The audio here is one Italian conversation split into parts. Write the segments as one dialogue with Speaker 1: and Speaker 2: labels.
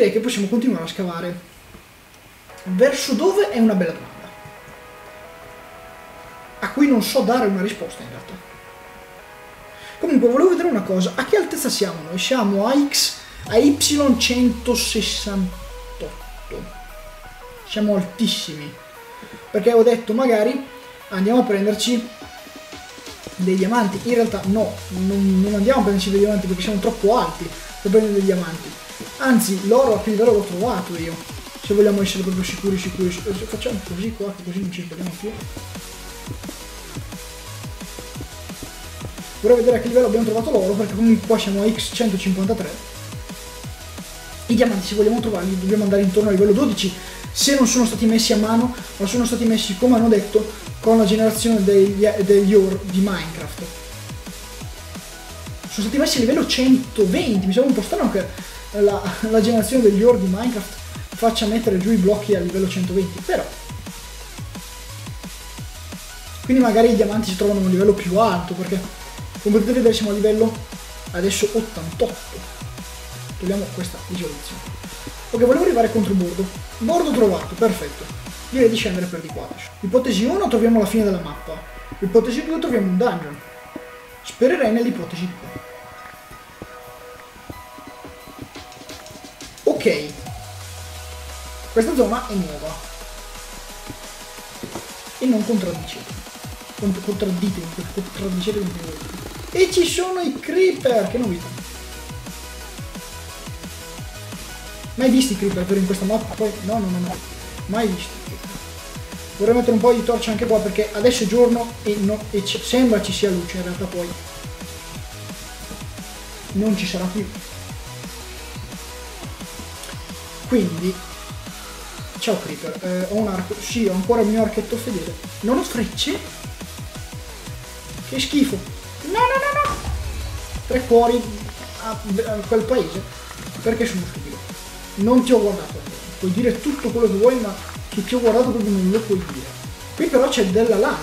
Speaker 1: direi che possiamo continuare a scavare. Verso dove è una bella domanda, a cui non so dare una risposta in realtà. Comunque volevo vedere una cosa, a che altezza siamo noi? Siamo a Y168. Siamo altissimi, perché ho detto magari andiamo a prenderci dei diamanti. In realtà no, non andiamo a prenderci dei diamanti perché siamo troppo alti per prendere dei diamanti. Anzi, l'oro a che livello l'ho trovato io, se vogliamo essere proprio sicuri. Facciamo così qua, che così non ci sbagliamo più. Vorrei vedere a che livello abbiamo trovato l'oro, perché comunque qua siamo a X153. I diamanti, se vogliamo trovarli, dobbiamo andare intorno al livello 12, se non sono stati messi a mano, ma sono stati messi, come hanno detto, con la generazione degli ore di Minecraft. Sono stati messi a livello 120, mi sembra un po' strano che la generazione degli ore di Minecraft faccia mettere giù i blocchi a livello 120, però. Quindi magari i diamanti si trovano a un livello più alto, perché come potete vedere siamo a livello adesso 88. Togliamo questa isolazione. Ok, volevo arrivare contro bordo. Bordo trovato, perfetto. Direi di scendere per di qua adesso. Ipotesi 1, troviamo la fine della mappa. Ipotesi 2, troviamo un dungeon. Spererei nell'ipotesi 2. Ok. Questa zona è nuova. E non contraddicete. Contraddicete con voi. E ci sono i creeper, che novità. Mai visti i creeper in questa mappa? Poi no, mai visti. Vorrei mettere un po' di torcia anche qua perché adesso è giorno e sembra ci sia luce, in realtà poi non ci sarà più. Quindi ciao creeper, ho un arco, sì, ho ancora il mio archetto fedele. Non ho frecce? Che schifo. No. 3 cuori a quel paese. Perché sono stupido. Non ti ho guardato. Puoi dire tutto quello che vuoi, ma che ti ho guardato proprio non lo puoi dire. Qui però c'è della lana.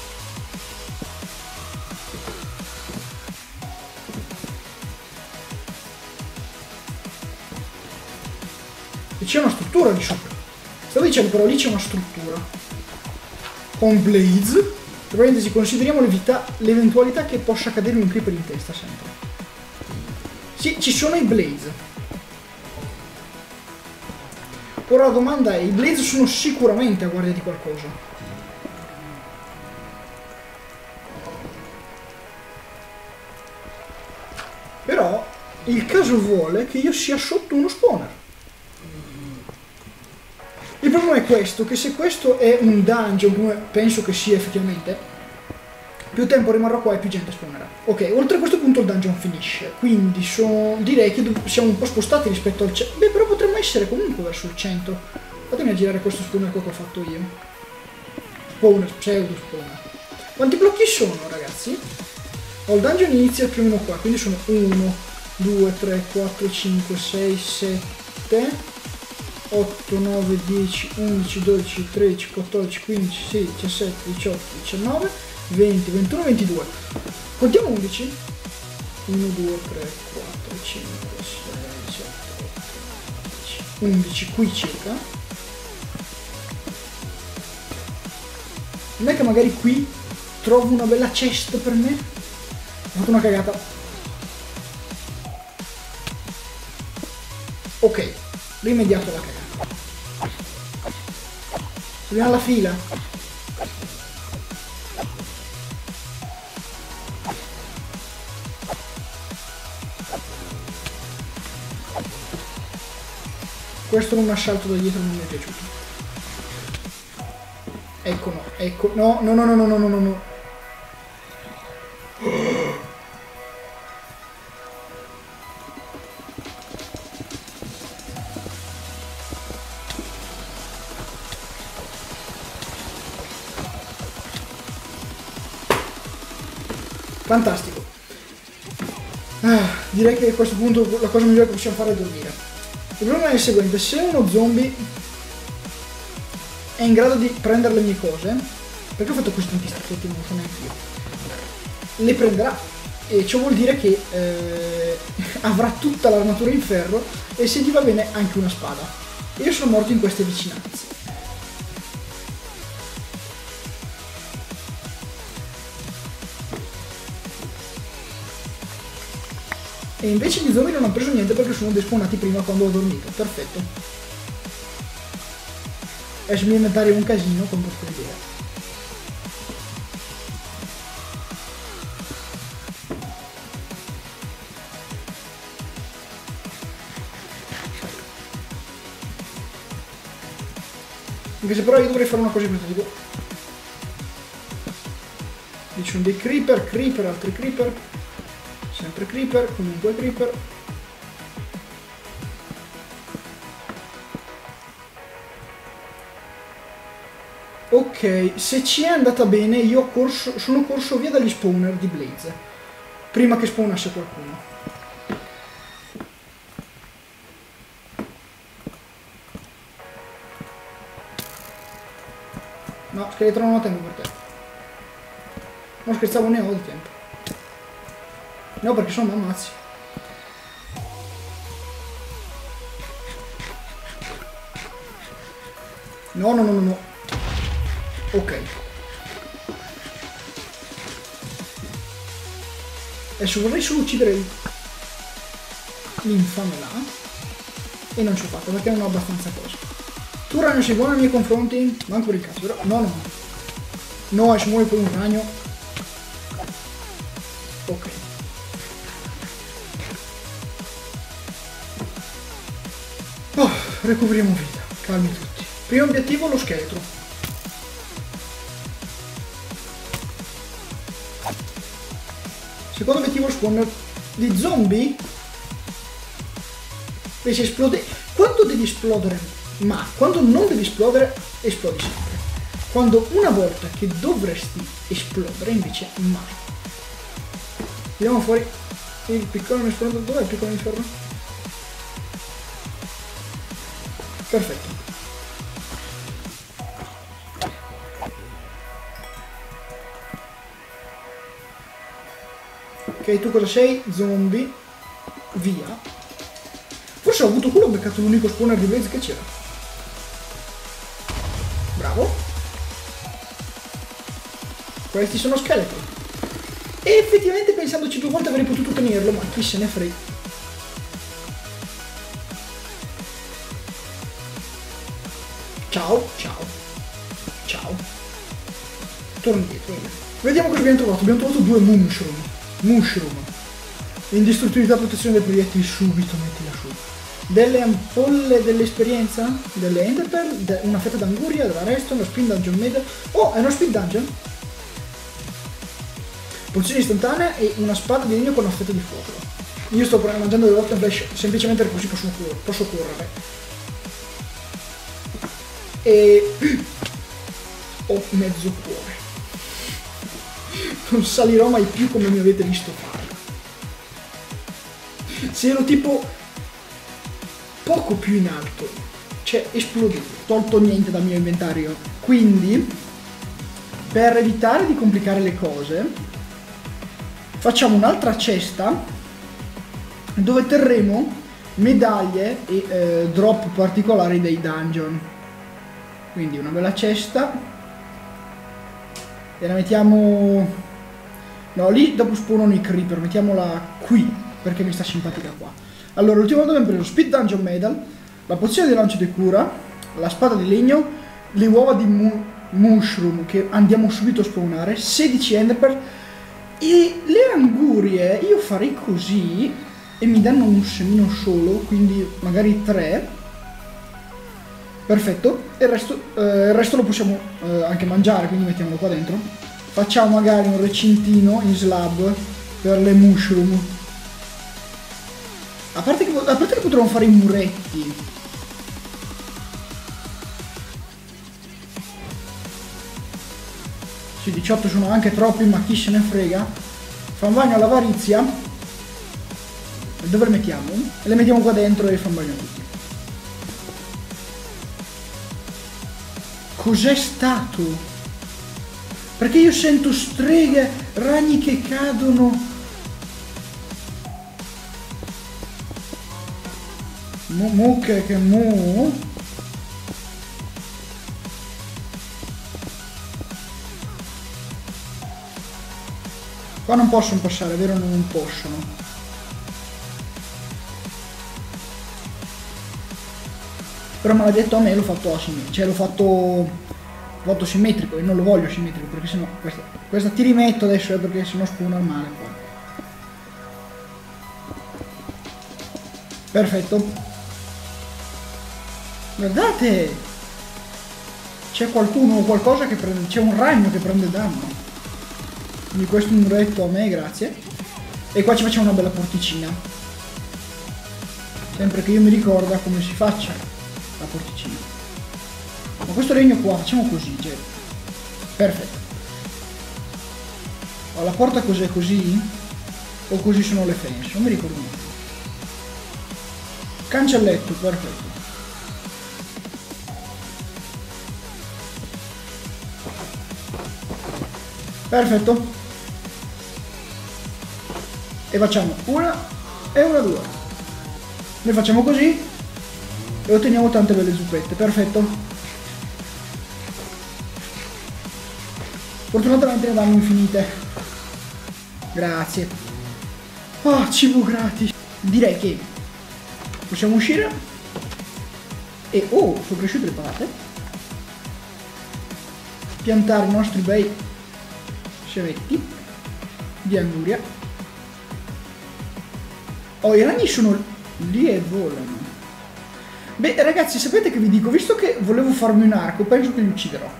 Speaker 1: E c'è una struttura lì sopra. Stavo dicendo però lì c'è una struttura. Con blaze. Tra parentesi, consideriamo l'eventualità che possa cadere un creeper in testa sempre. Sì, ci sono i blaze. Ora la domanda è, i blaze sono sicuramente a guardia di qualcosa. Però il caso vuole che io sia sotto uno spawner. Il problema è questo, che se questo è un dungeon, come penso che sia effettivamente, più tempo rimarrò qua e più gente spawnerà. Ok, oltre a questo punto il dungeon finisce, quindi direi che siamo un po' spostati rispetto al 100. Beh, però potremmo essere comunque verso il 100. Fatemi girare questo spawner qua che ho fatto io. Spawner, pseudo spawner. Quanti blocchi sono, ragazzi? Ho il dungeon inizia più o meno qua, quindi sono 1, 2, 3, 4, 5, 6, 7... 8, 9, 10, 11, 12, 13, 14, 15, 16, 17, 18, 19, 20, 21, 22. Contiamo 11. 1, 2, 3, 4, 5, 6, 7, 8, 10, 11 qui circa. Non è che magari qui trovo una bella chest per me? Ho fatto una cagata. Ok, rimediato la cagata. Subiamo alla fila. Questo non un assalto da dietro non mi è piaciuto. Ecco no, ecco, no. Fantastico. Direi che a questo punto la cosa migliore che possiamo fare è dormire. Il problema è il seguente: se uno zombie è in grado di prendere le mie cose, perché ho fatto questi tanti stacchetti, non lo so neanche io, le prenderà, e ciò vuol dire che avrà tutta l'armatura in ferro e se gli va bene anche una spada. E io sono morto in queste vicinanze. E invece gli zombie non ho preso niente perché sono despawnati prima quando ho dormito. Perfetto. E sul mio inventario è un casino, con questa idea. Anche se però io dovrei fare una cosa di questo tipo. Lì ci sono dei creeper, creeper, altri creeper. Sempre creeper, comunque creeper. Ok, se ci è andata bene io sono corso via dagli spawner di Blaze. Prima che spawnasse qualcuno. No, scheletro non ho tempo per te. Non scherzavo, ne ho di tempo. No, perché sono ammazzi. No, no, no, no, no. Ok. Adesso vorrei solo uccidere l'infame là. E non ci ho fatto perché non ho abbastanza cose. Tu ragno sei buono nei miei confronti? Manco per il caso, però. No, no. No, si muove poi un ragno. Ok. Oh, recuperiamo vita. Calmi tutti. Primo obiettivo lo scheletro. Secondo obiettivo lo spawner di zombie. E se esplode. Quando devi esplodere? Ma quando non devi esplodere, esplodi sempre. Quando una volta che dovresti esplodere, invece mai. Tiriamo fuori il piccolo inferno. Dov'è il piccolo inferno? Perfetto. Ok, tu cosa sei? Zombie. Via. Forse ho avuto culo, ho beccato l'unico spawner di Blaze che c'era. Bravo. Questi sono scheletri. E effettivamente pensandoci due volte avrei potuto tenerlo, ma chi se ne frega. Ciao, ciao. Ciao. Torno indietro. Vediamo cosa abbiamo trovato. Abbiamo trovato due mushroom. Mushroom. Indistruttibilità, protezione dei proiettili, subito mettila su. Delle ampolle dell'esperienza, delle enderpearl, una fetta d'anguria, della redstone, uno speed dungeon medal. Oh, è uno speed dungeon? Pozione istantanea e una spada di legno con una fetta di fuoco. Io sto mangiando delle rotten flash semplicemente perché così posso correre. E ho mezzo cuore. Non salirò mai più come mi avete visto fare. Se ero tipo poco più in alto, cioè esplodevo, tolto niente dal mio inventario. Quindi, per evitare di complicare le cose, facciamo un'altra cesta dove terremo medaglie e drop particolari dei dungeon. Quindi una bella cesta e la mettiamo... No, lì dopo spawnano i creeper, mettiamola qui perché mi sta simpatica qua. Allora, l'ultima volta abbiamo preso Speed Dungeon Medal, la pozione di lancio di cura, la spada di legno, le uova di mushroom che andiamo subito a spawnare, 16 enderpearl e le angurie. Io farei così e mi danno un semino solo, quindi magari 3. Perfetto, e il resto lo possiamo anche mangiare, quindi mettiamolo qua dentro. Facciamo magari un recintino in slab per le mushroom. A parte che potremmo fare i muretti. Sì, 18 sono anche troppi, ma chi se ne frega. Fa un bagno all'avarizia. Dove le mettiamo? Le mettiamo qua dentro e fa un bagno a tutti. Cos'è stato? Perché io sento streghe, ragni che cadono. Che mu. Qua non possono passare, vero? Non possono. Però maledetto a me l'ho fatto asimmetrico, cioè l'ho fatto simmetrico e non lo voglio simmetrico perché sennò questa ti rimetto adesso perché sennò spuna al male qua. Perfetto. Guardate! C'è qualcuno o qualcosa che prende. C'è un ragno che prende danno. Quindi questo muretto a me, grazie. E qua ci facciamo una bella porticina. Sempre che io mi ricorda come si faccia la porticina. Ma questo legno qua, facciamo così, cioè. Perfetto. Oh, la porta cos'è così? O così sono le fence? Non mi ricordo mai. Cancelletto, perfetto. Perfetto. E facciamo una e una, due. Noi facciamo così e otteniamo tante belle zuppette. Perfetto. Fortunatamente ne danno infinite. Grazie. Oh, cibo gratis. Direi che possiamo uscire. E oh, sono cresciute le patate. Piantare i nostri bei semetti di anguria. Oh, i ragni sono lì e volano. Beh, ragazzi, sapete che vi dico? Visto che volevo farmi un arco, penso che li ucciderò.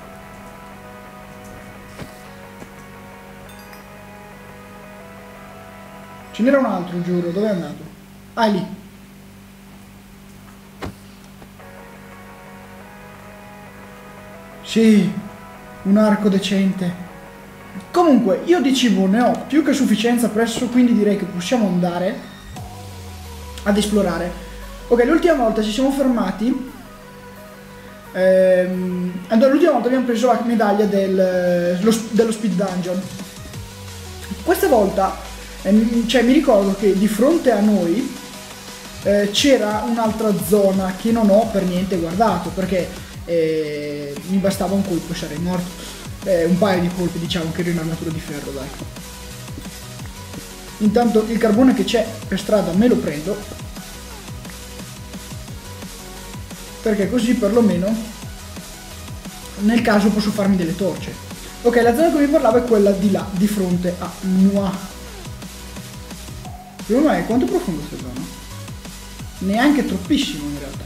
Speaker 1: Ce n'era un altro, giuro. Dove è andato? Ah, è lì. Sì, un arco decente. Comunque, io di cibo ne ho più che sufficienza presso, quindi direi che possiamo andare ad esplorare. Ok, l'ultima volta ci siamo fermati. Allora, l'ultima volta abbiamo preso la medaglia dello Speed Dungeon. Questa volta, cioè, mi ricordo che di fronte a noi c'era un'altra zona che non ho per niente guardato, perché mi bastava un colpo e sarei morto. Un paio di colpi, diciamo, che ero in armatura di ferro, dai. Intanto il carbone che c'è per strada me lo prendo, perché così perlomeno nel caso posso farmi delle torce. Ok, la zona che vi parlavo è quella di là, di fronte a Noir. Secondo me, quanto è profonda questa zona? Neanche troppissimo in realtà.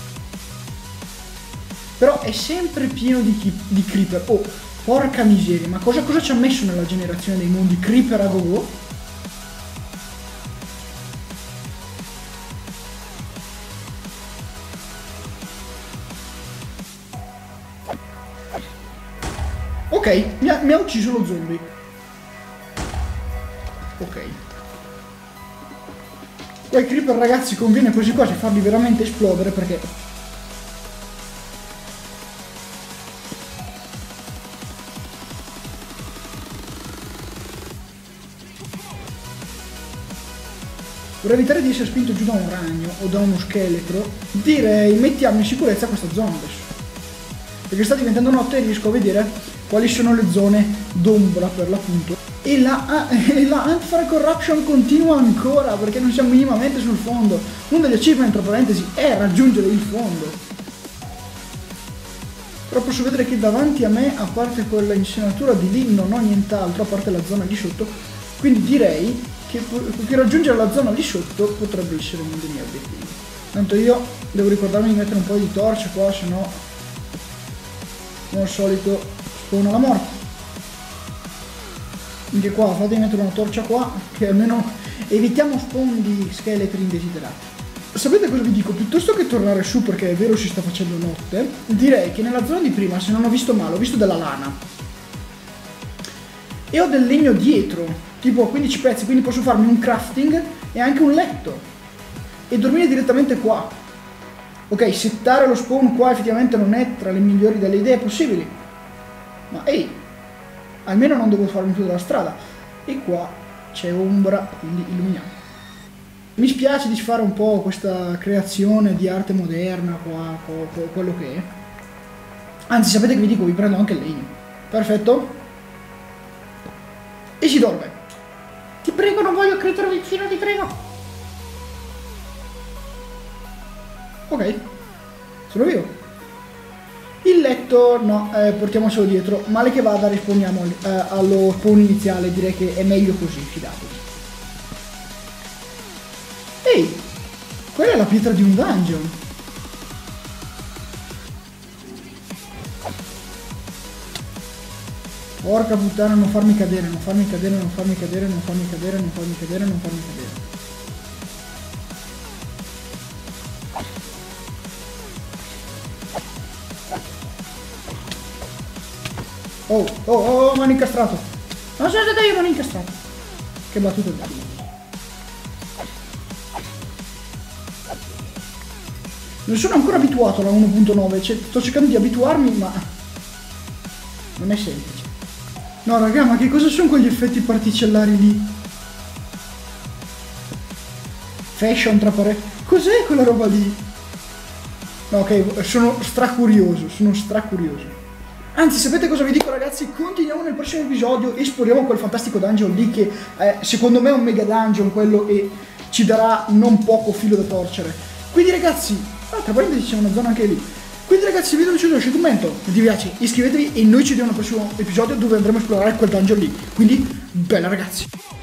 Speaker 1: Però è sempre pieno di creeper. Oh, porca miseria, ma cosa ci ha messo nella generazione dei mondi? Creeper a go-go? Ok, mi ha ucciso lo zombie. Ok. Quei creeper, ragazzi, conviene quasi quasi farli veramente esplodere, perché per evitare di essere spinto giù da un ragno o da uno scheletro, direi mettiamo in sicurezza questa zona adesso. Perché sta diventando notte e riesco a vedere quali sono le zone d'ombra per l'appunto. E la anti-corruption continua ancora perché non siamo minimamente sul fondo. Uno degli achievement, tra parentesi, è raggiungere il fondo. Però posso vedere che davanti a me, a parte quella insenatura di lì, non ho nient'altro, a parte la zona lì sotto. Quindi direi che raggiungere la zona lì sotto potrebbe essere uno dei miei obiettivi. Tanto io devo ricordarmi di mettere un po' di torce qua, se no, come al solito, spawna la morte. Anche qua fatemi mettere una torcia qua, che almeno evitiamo spawn di scheletri indesiderati. Sapete cosa vi dico? Piuttosto che tornare su, perché è vero si sta facendo notte, direi che nella zona di prima, se non ho visto male, ho visto della lana e ho del legno dietro, tipo 15 pezzi, quindi posso farmi un crafting e anche un letto e dormire direttamente qua. Ok, settare lo spawn qua effettivamente non è tra le migliori delle idee possibili, ma ehi, almeno non devo farmi chiudere la strada. E qua c'è ombra, quindi illuminiamo. Mi spiace disfare un po' questa creazione di arte moderna qua, quello che è. Anzi, sapete che vi dico, vi prendo anche il legno. Perfetto. E si dorme. Ti prego, non voglio credere vicino, ti prego. Ok. Sono vivo. Il letto, no, portiamocelo dietro. Male che vada, rispondiamo allo spawn iniziale. Direi che è meglio così, fidatevi. Ehi, quella è la pietra di un dungeon. Porca puttana, non farmi cadere, non farmi cadere, non farmi cadere, non farmi cadere, non farmi cadere, non farmi cadere. Oh, oh, oh, mi hanno incastrato. Non sono stato io, mi hanno incastrato. Che battuta bella. Non sono ancora abituato alla 1.9, cioè, sto cercando di abituarmi, ma non è semplice. No raga, ma che cosa sono quegli effetti particellari lì? Fashion tra pare... Cos'è quella roba lì? No, ok, sono stracurioso, sono stracurioso. Anzi, sapete cosa vi dico ragazzi? Continuiamo nel prossimo episodio, esploriamo quel fantastico dungeon lì che secondo me è un mega dungeon quello e ci darà non poco filo da torcere. Quindi ragazzi, tra parentesi c'è una zona anche lì. Quindi ragzi, se il video vi è piaciuto, lasciate un commento, se vi piace iscrivetevi e noi ci vediamo nel prossimo episodio dove andremo a esplorare quel dungeon lì. Quindi, bella ragazzi!